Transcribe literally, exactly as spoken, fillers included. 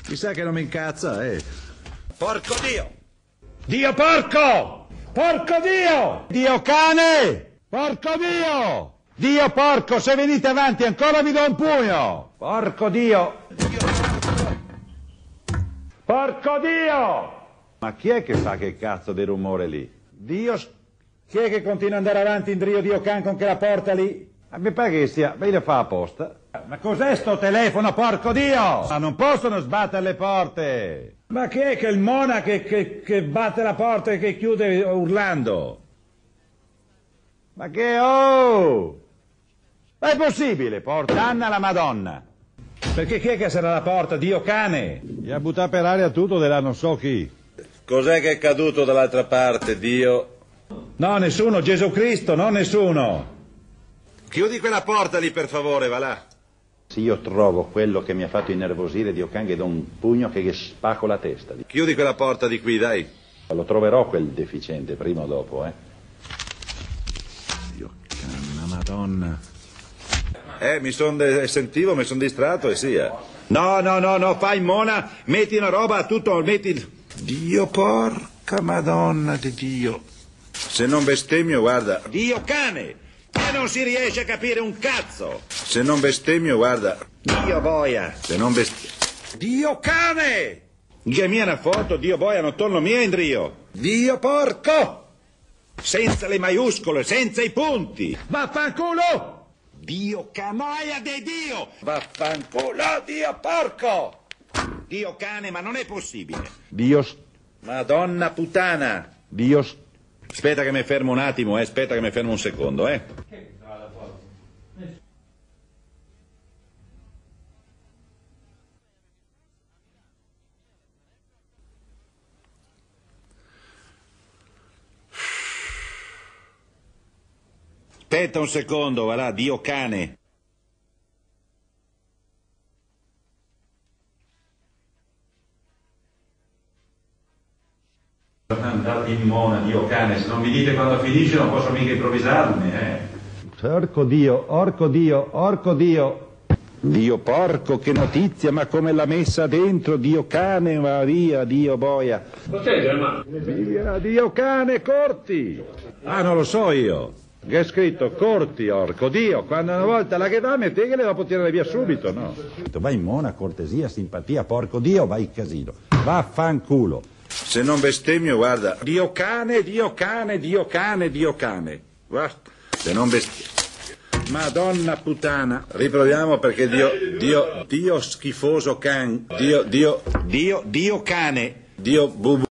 Mi sa che non mi incazza, eh. Porco Dio! Dio porco! Porco Dio! Dio cane! Porco Dio! Dio porco, se venite avanti ancora vi do un pugno! Porco Dio! Porco Dio! Ma chi è che fa che cazzo di rumore lì? Dio... Chi è che continua ad andare avanti in Drio Dio can con quella porta lì? Ma mi pare che sia... Beh, lo fa apposta. Ma cos'è sto telefono, porco Dio? Ma non possono sbattere le porte! Ma chi è che è il mona che, che, che batte la porta e che chiude urlando? Ma che... Oh! Ma è possibile, porta Anna la Madonna! Perché chi è che sarà la porta? Dio cane! Gli ha buttato per aria tutto della non so chi. Cos'è che è caduto dall'altra parte, Dio? No, nessuno, Gesù Cristo, no nessuno! Chiudi quella porta lì, per favore, va là. Se io trovo quello che mi ha fatto innervosire, Dio can, gli do un pugno che gli spacco la testa. Chiudi quella porta di qui, dai. Lo troverò quel deficiente, prima o dopo, eh. Dio canna, Madonna. Eh, mi son de- sentivo, mi sono distratto e sia. No, no, no, no, fai mona, metti una roba a tutto, metti... Dio porca Madonna di Dio. Se non bestemmio, guarda... Dio cane! E non si riesce a capire un cazzo! Se non bestemmio, guarda... Dio boia! Se non bestemmio... Dio cane! Che mia una foto, Dio boia, non torno mia in Dio! Dio porco! Senza le maiuscole, senza i punti! Vaffanculo! Dio canoia di Dio! Vaffanculo, Dio porco! Dio cane, ma non è possibile! Dio... Madonna puttana! Dio... Aspetta che mi fermo un attimo, eh, aspetta che mi fermo un secondo, eh. Aspetta un secondo, va là, Dio cane. Andate in mona, Dio cane, se non mi dite quando finisce non posso mica improvvisarmi, eh. Orco Dio, orco Dio, orco Dio. Dio porco, che notizia, ma come l'ha messa dentro, Dio cane, Maria, Dio boia. Via, Dio cane, corti! Ah, non lo so io. Che è scritto corti, orco Dio. Quando una volta la che va, mettegliele, dopo tirare via subito, no? Vai in mona, cortesia, simpatia, porco Dio, vai in casino. Vaffanculo. Se non bestemmio, guarda... Dio cane, Dio cane, Dio cane, Dio cane. Guarda, se non bestemmio... Madonna puttana. Riproviamo perché Dio... Dio... Dio schifoso can... Dio... Dio... Dio... Dio cane. Dio... Bubu...